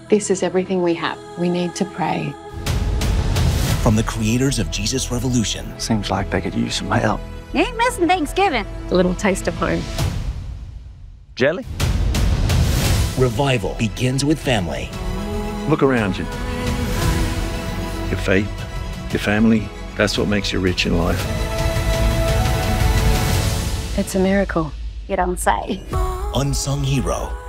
This is everything we have. We need to pray. From the creators of Jesus Revolution. Seems like they could use some help. You ain't missing Thanksgiving. A little taste of home. Jelly? Revival begins with family. Look around you. Your faith, your family, that's what makes you rich in life. It's a miracle. You don't say. Unsung Hero.